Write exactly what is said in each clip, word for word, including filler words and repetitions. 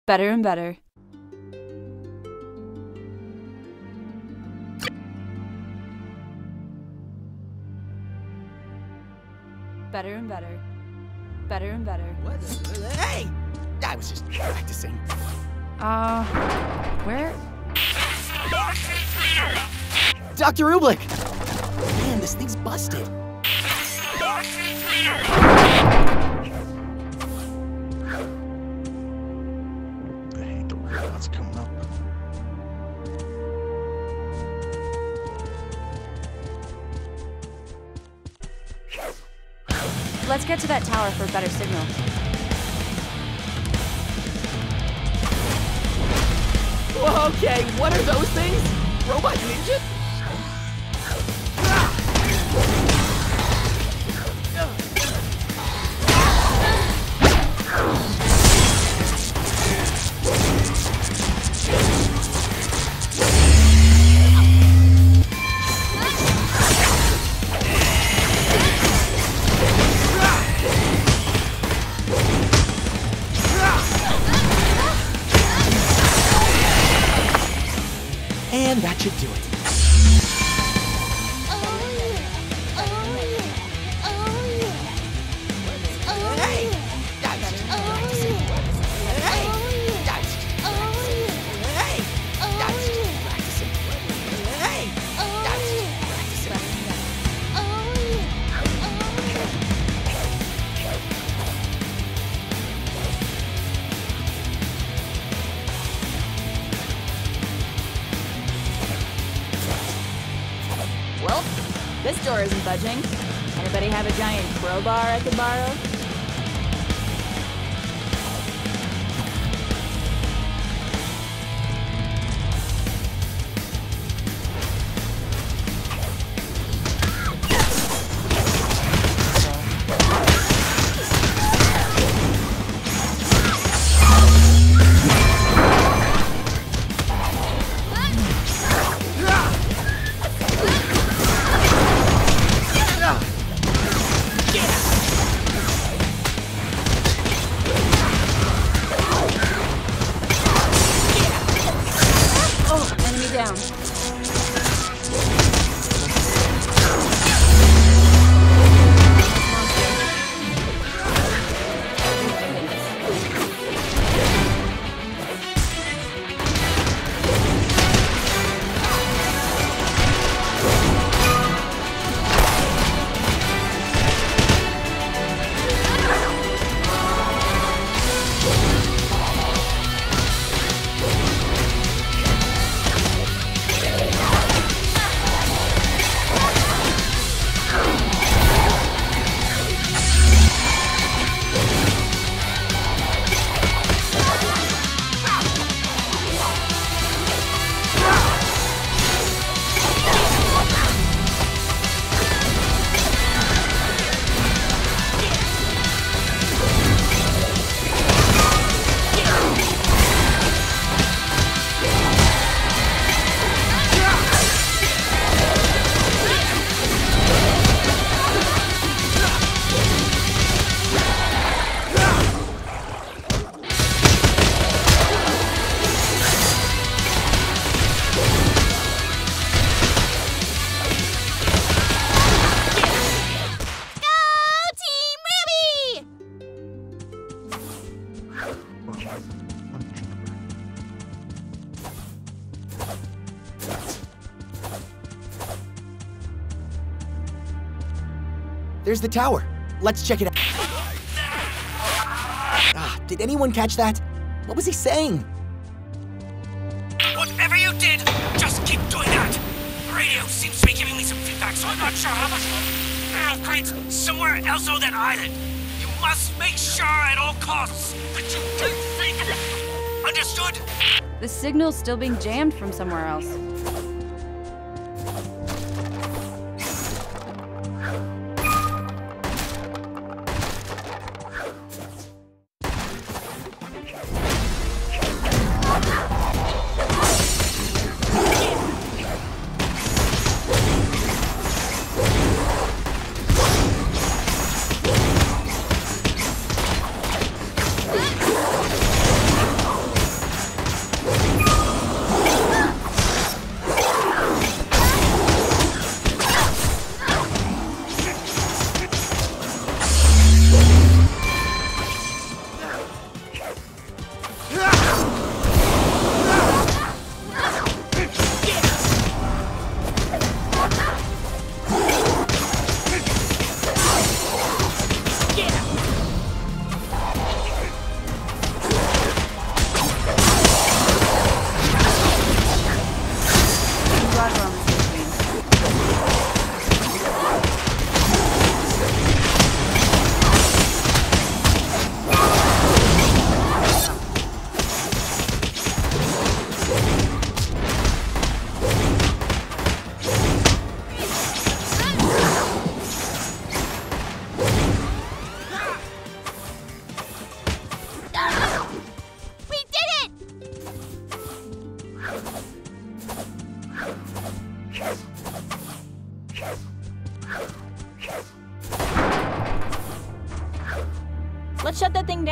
Better and better. Better and better. Better and better. What? Hey! I was just practicing. Uh, where? Doctor Oobleck! Man, this thing's busted. I hate the robots coming up. Let's get to that tower for a better signal. Whoa, okay, what are those things? Robot ninjas? And that should do it. Hey! I was just practicing. Hey! I was just practicing. Hey! I was just practicing. Hey! I was just practicing. Well, this door isn't budging. Anybody have a giant crowbar I could borrow? Enemy down. There's the tower. Let's check it out. Ah, did anyone catch that? What was he saying? Whatever you did, just keep doing that. Radio seems to be giving me some feedback, so I'm not sure how much more crates somewhere else on that island. You must make sure at all costs that you keep thinking. Understood? The signal's still being jammed from somewhere else.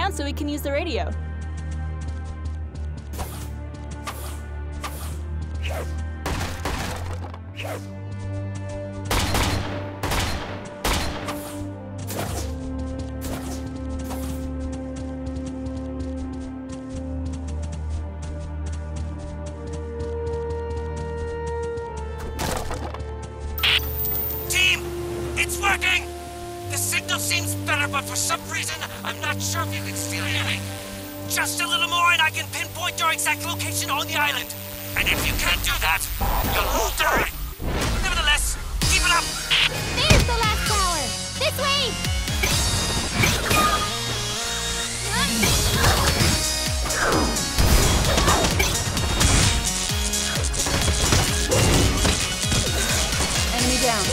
down so we can use the radio. Working! The signal seems better, but for some reason, I'm not sure if you can still hear me. Just a little more and I can pinpoint your exact location on the island. And if you can't do that, you'll all die. Nevertheless, keep it up! There's the last tower! This way! Enemy down.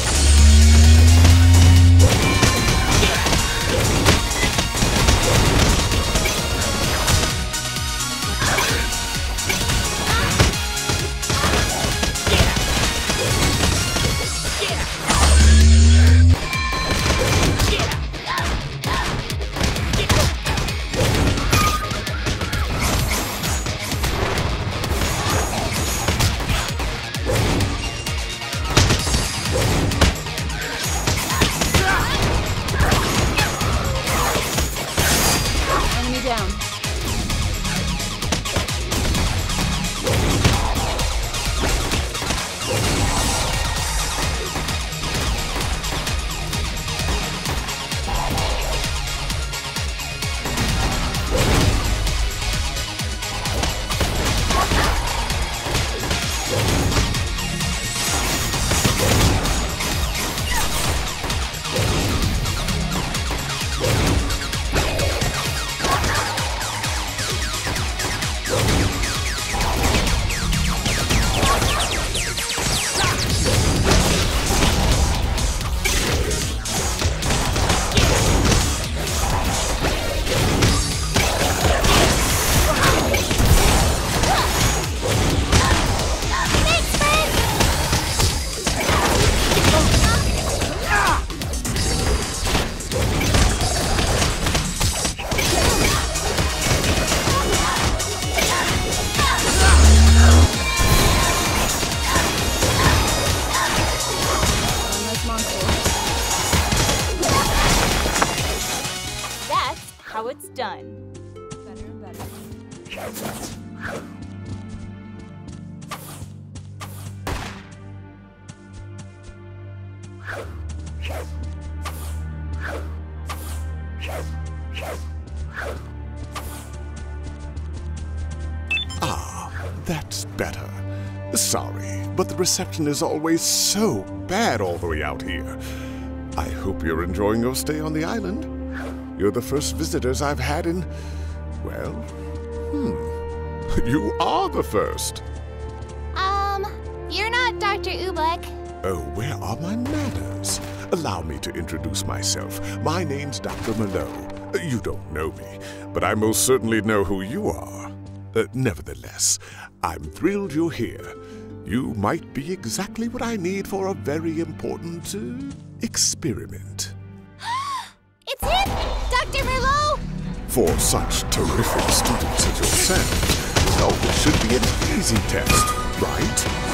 How it's done. Better and better. Ah, that's better. Sorry, but the reception is always so bad all the way out here. I hope you're enjoying your stay on the island. You're the first visitors I've had in... well, hmm. You are the first. Um, you're not Doctor Oobleck. Oh, where are my manners? Allow me to introduce myself. My name's Doctor Mallow. You don't know me, but I most certainly know who you are. Uh, nevertheless, I'm thrilled you're here. You might be exactly what I need for a very important uh, experiment. It's him! Doctor Merlot! For such terrific students as yourself, well, this should be an easy test, right?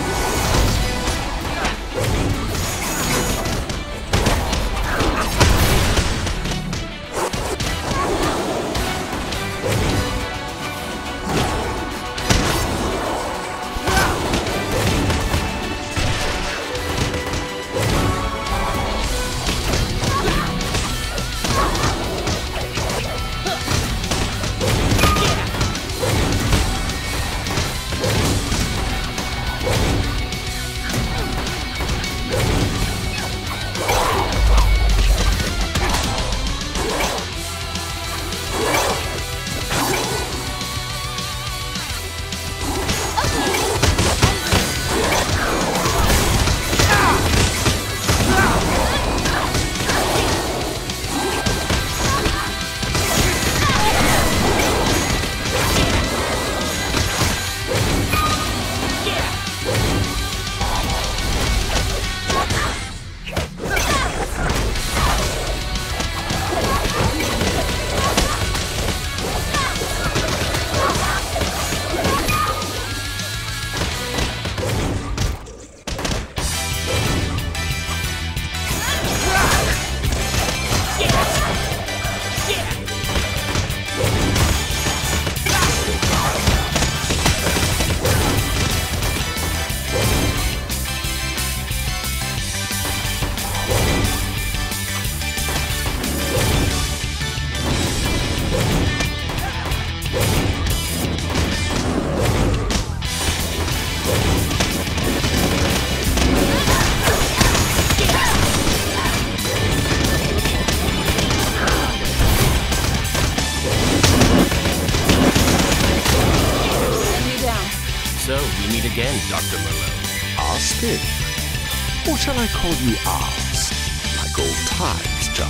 again, Doctor Merlot. Arspin? Or shall I call you Ars? Like old times, chum.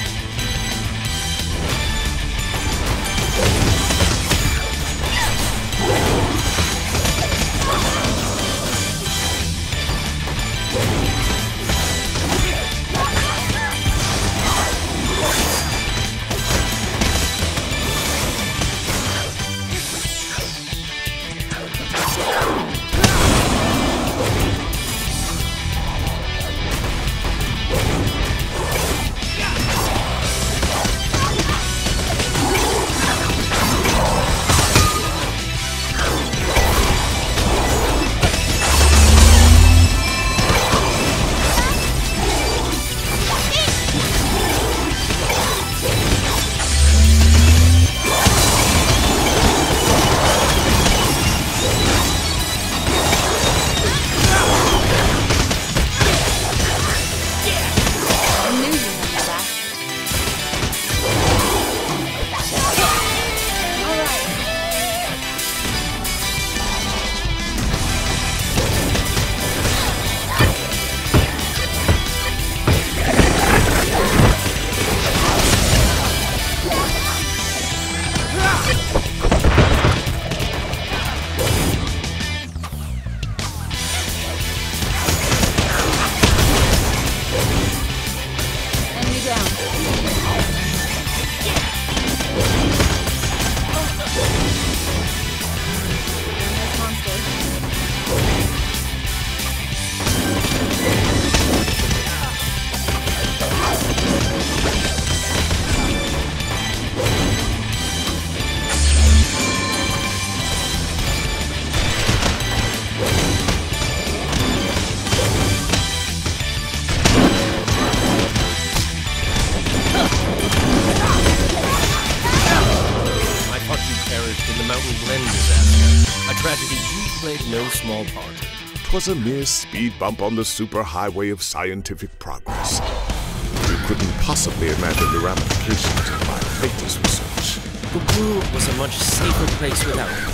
No small part. 'Twas a mere speed bump on the superhighway of scientific progress. You couldn't possibly imagine the ramifications of my latest research. The world was a much safer place without it.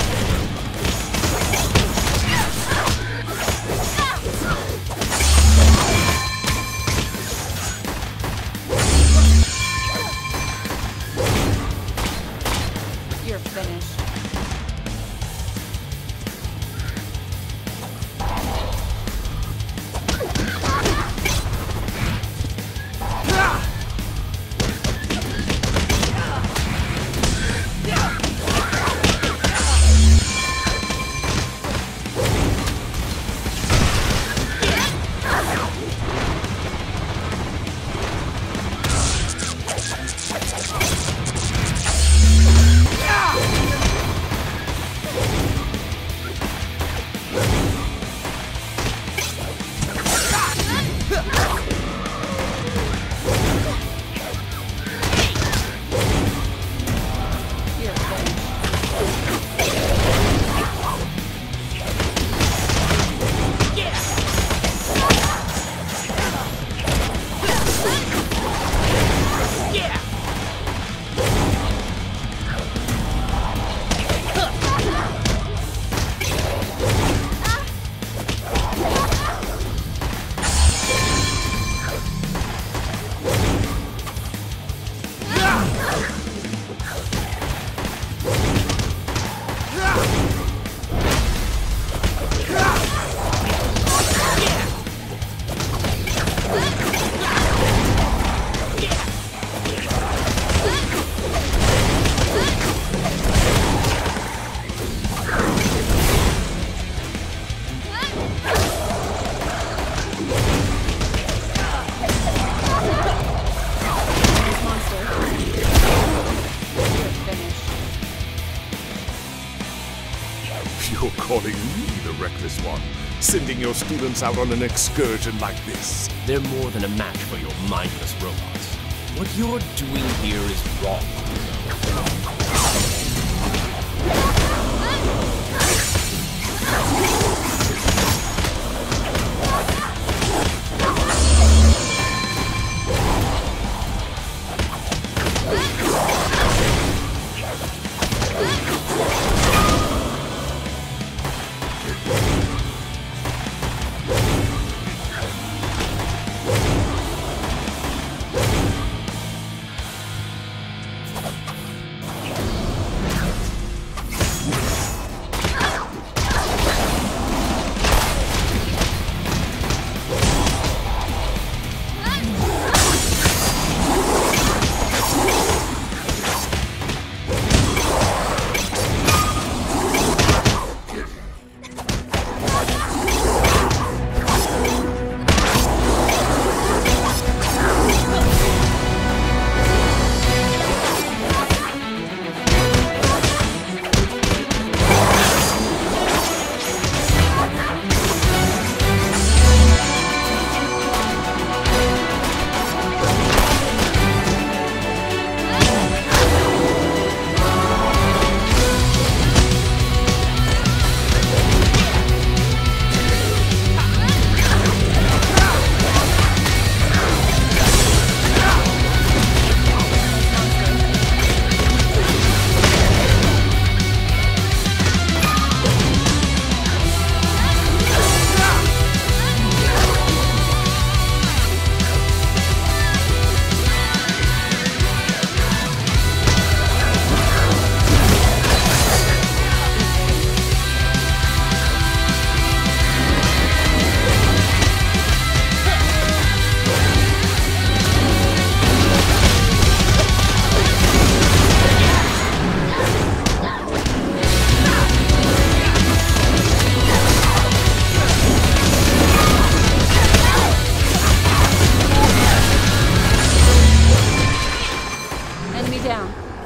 You're finished. You're calling me the reckless one, sending your students out on an excursion like this. They're more than a match for your mindless robots. What you're doing here is wrong.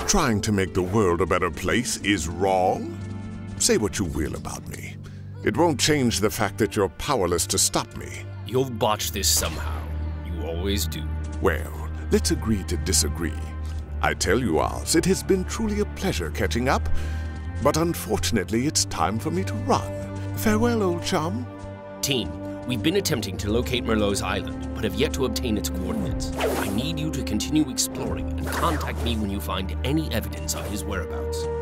trying to make the world a better place is wrong? Say what you will about me. It won't change the fact that you're powerless to stop me. You'll botch this somehow. You always do. Well, let's agree to disagree. I tell you, Oz, it has been truly a pleasure catching up, but unfortunately it's time for me to run. Farewell, old chum. Team, we've been attempting to locate Merlot's island, but have yet to obtain its coordinates. I need you to continue exploring and contact me when you find any evidence of his whereabouts.